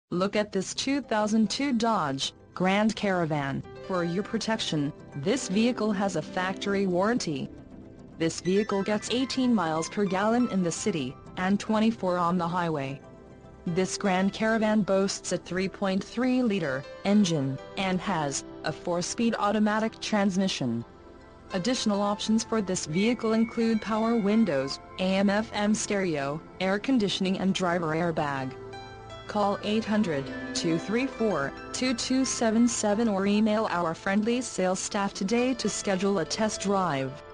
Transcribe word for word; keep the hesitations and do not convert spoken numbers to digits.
Look at this two thousand two Dodge Grand Caravan. For your protection, this vehicle has a factory warranty. This vehicle gets eighteen miles per gallon in the city, and twenty-four on the highway. This Grand Caravan boasts a three point three liter engine, and has a four-speed automatic transmission. Additional options for this vehicle include power windows, A M F M stereo, air conditioning and driver airbag. Call eight hundred, two three four, two two seven seven or email our friendly sales staff today to schedule a test drive.